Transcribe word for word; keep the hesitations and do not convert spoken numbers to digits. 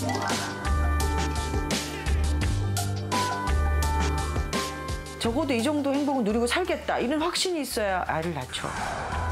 적어도 이 정도 행복을 누리고 살겠다. 이런 확신이 있어야 아이를 낳죠.